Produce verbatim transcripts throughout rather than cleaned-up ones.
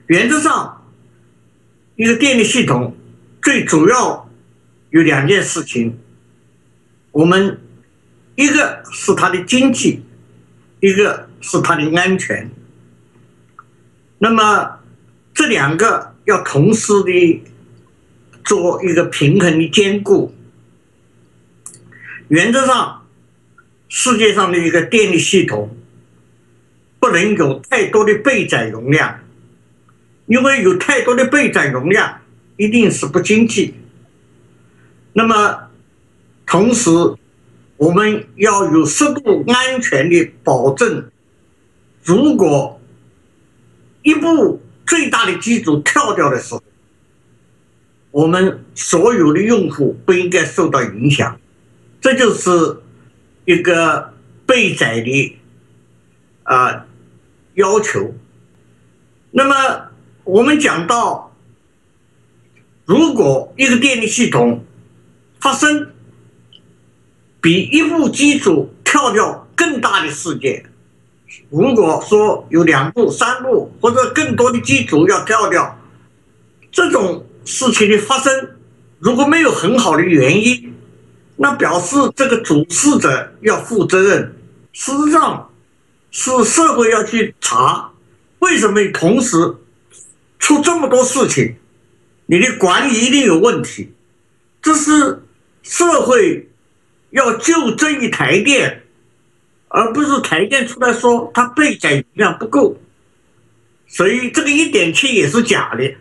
原则上，一个电力系统最主要有两件事情，我们一个是它的经济，一个是它的安全。那么这两个要同时的做一个平衡的兼顾。原则上，世界上的一个电力系统不能有太多的备载容量，因为有太多的备载容量一定是不经济。那么同时我们要有适度安全的保证，如果一部最大的机组跳掉的时候，我们所有的用户不应该受到影响。这就是一个备载的呃要求。那么我们讲到，如果一个电力系统发生比一部机组跳掉更大的事件，如果说有两部、三部或者更多的机组要跳掉，这种事情的发生，如果没有很好的原因，那表示这个主事者要负责任。事实上是社会要去查，为什么同时出这么多事情，你的管理一定有问题。这是社会要纠正一台电，而不是台电出来说它备载容量不够，所以这个 一点七 也是假的。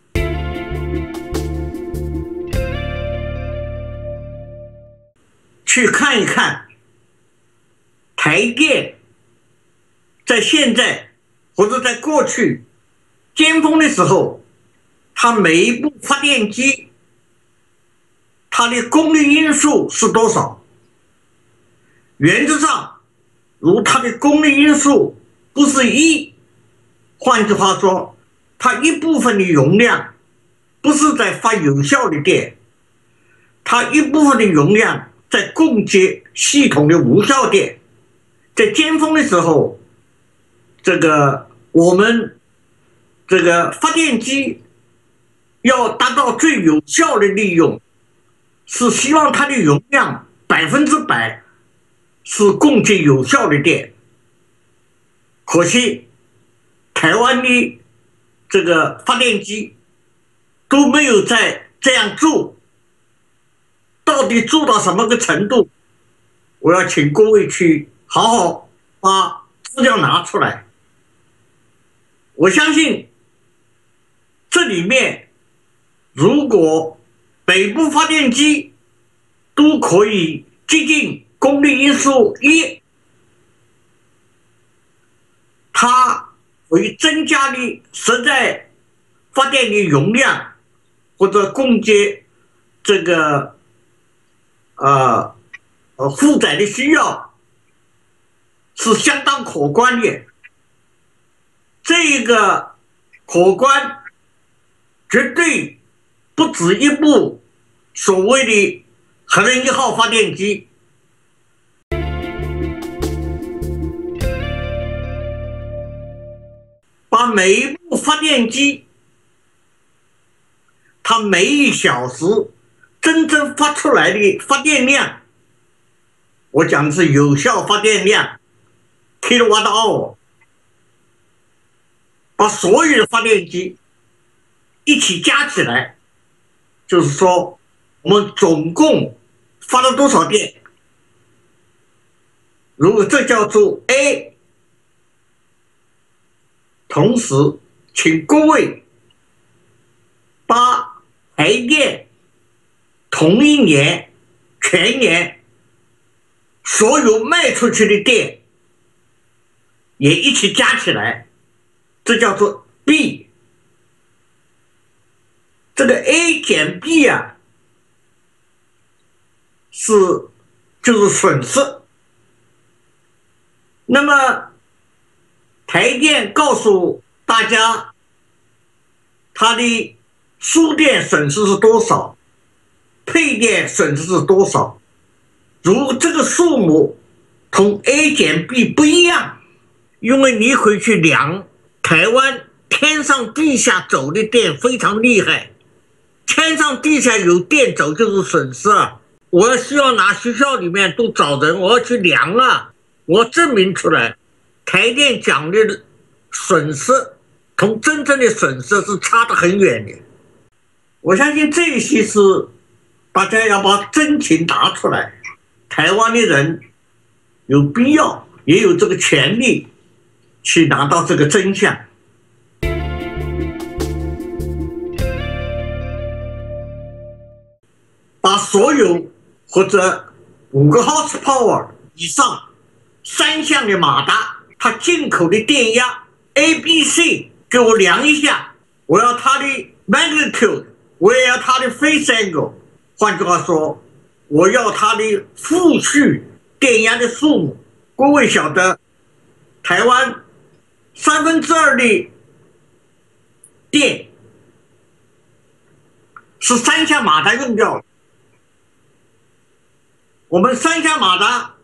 去看一看台电在现在或者在过去尖峰的时候，它每一部发电机它的功率因数是多少。原则上，如它的功率因数不是一，换句话说，它一部分的容量不是在发有效的电，它一部分的容量在供给系统的无效电。在尖峰的时候，这个我们这个发电机要达到最有效的利用，是希望它的容量百分之百是供给有效的电。可惜台湾的这个发电机都没有在这样做，到底做到什么个程度，我要请各位去好好把资料拿出来。我相信这里面如果北部发电机都可以接近功率因数一，它会增加的实在发电的容量或者供给这个呃呃负载的需要是相当可观的。这个可观绝对不止一部所谓的核能一号发电机。把每一部发电机它每一小时真正发出来的发电量，我讲的是有效发电量 kilowatt hour， 把所有的发电机一起加起来，就是说我们总共发了多少电。如果这叫做 A， 同时请各位把台电同一年全年所有卖出去的电也一起加起来，这叫做 B。 这个 A 减 B 啊，是就是损失。那么台电告诉大家它的输电损失是多少，配电损失是多少。如这个数目同 A 减 B 不一样，因为你回去量台湾天上地下走的电非常厉害，天上地下有电走就是损失啊！我要需要拿学校里面都找人，我要去量啊，我证明出来，台电讲的损失同真正的损失是差得很远的。我相信这些是大家要把真情拿出来，台湾的人有必要也有这个权利去拿到这个真相。把所有或者五个 horsepower 以上三项的马达，它进口的电压 A、B、C 给我量一下，我要它的 magnitude， 我也要它的 phase angle。换句话说，我要它的负序电压的数目。各位晓得，台湾三分之二的电是三项马达用掉了。我们三项马达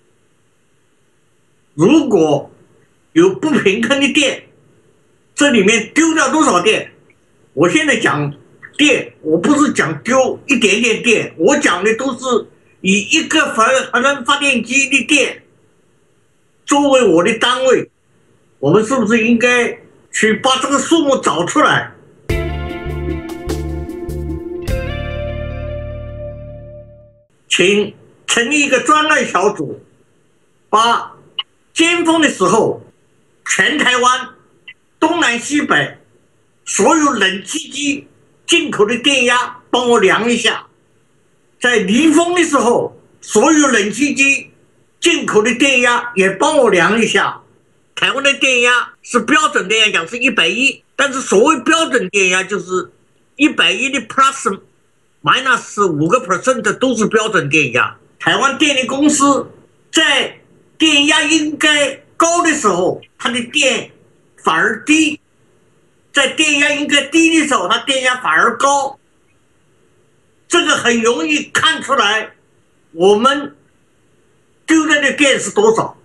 如果有不平衡的电，这里面丢掉多少电？我现在讲电，我不是讲丢一点点电，我讲的都是以一个核核能发电机的电作为我的单位，我们是不是应该去把这个数目找出来？请成立一个专案小组，把尖峰的时候全台湾东南西北所有冷气机进口的电压帮我量一下，在离峰的时候所有冷气机进口的电压也帮我量一下。台湾的电压是标准电压讲是一百一，但是所谓标准电压就是一百一的 plus minus 五个 percent 都是标准电压。台湾电力公司在电压应该高的时候，它的电反而低；在电压应该低的时候，它电压反而高。这个很容易看出来，我们丢掉的电是多少。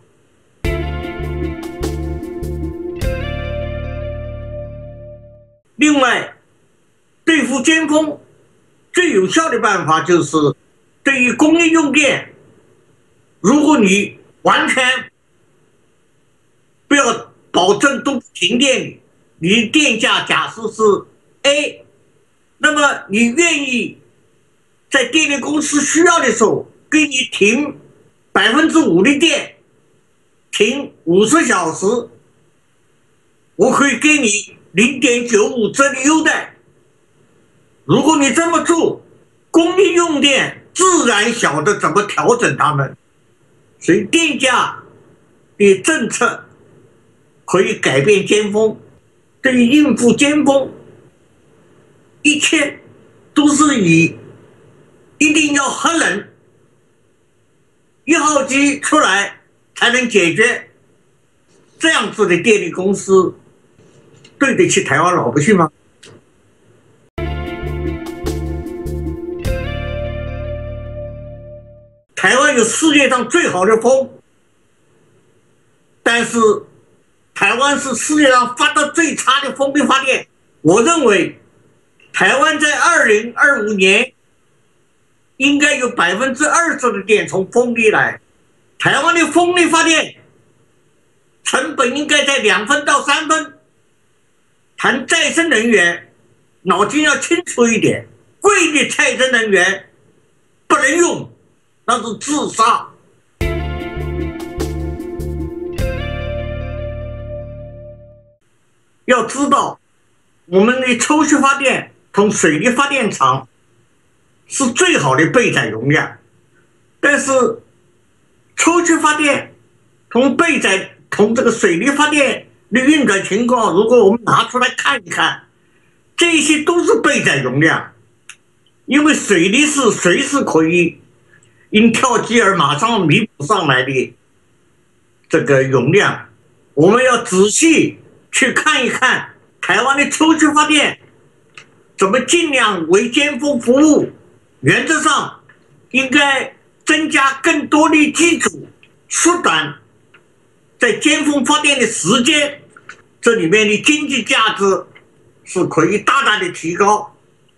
另外，对付尖峰最有效的办法就是，对于工业用电，如果你完全不要保证都停电，你的电价假设是 A， 那么你愿意在电力公司需要的时候给你停百分之五的电，停五十小时，我可以给你零点九五折的优待。如果你这么做，工业用电自然晓得怎么调整它们，所以电价的政策可以改变尖峰。对于应付尖峰，一切都是以一定要核能一号机出来才能解决。这样子的电力公司对得起台湾老百姓吗？台湾有世界上最好的风，但是台湾是世界上发的最差的风力发电。我认为台湾在二零二五年应该有百分之二十的电从风力来。台湾的风力发电成本应该在两分到三分。谈再生能源，脑筋要清楚一点，贵的再生能源不能用，那是自杀。要知道，我们的抽蓄发电同水力发电厂是最好的备载容量，但是抽蓄发电同备载同这个水力发电的运转情况，如果我们拿出来看一看，这些都是备载容量，因为水力是随时可以因跳机而马上弥补上来的这个容量。我们要仔细去看一看台湾的抽蓄发电怎么尽量为尖峰服务。原则上应该增加更多的机组，缩短在尖峰发电的时间。 这里面的经济价值是可以大大的提高。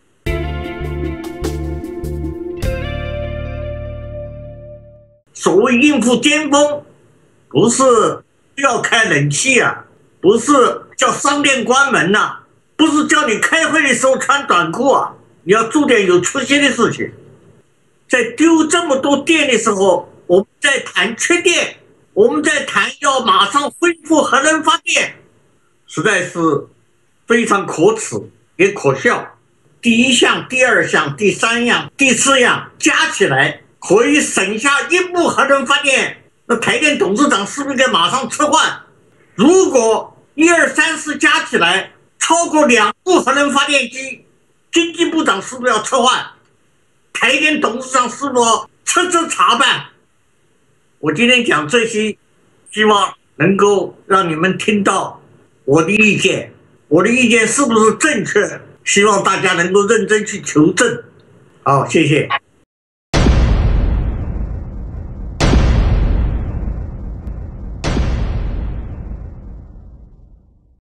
所谓应付尖峰，不是要开冷气啊，不是叫商店关门呐、啊，不是叫你开会的时候穿短裤啊，你要做点有出息的事情。在丢这么多电的时候，我们在谈缺电，我们在谈要马上恢复核能发电，实在是非常可耻也可笑。第一项、第二项、第三样、第四样加起来可以省下一部核能发电，那台电董事长是不是该马上撤换？如果一二三四加起来超过两部核能发电机，经济部长是不是要撤换？台电董事长是否彻彻查办？我今天讲这些，希望能够让你们听到我的意见，我的意见是不是正确？希望大家能够认真去求证。好，谢谢。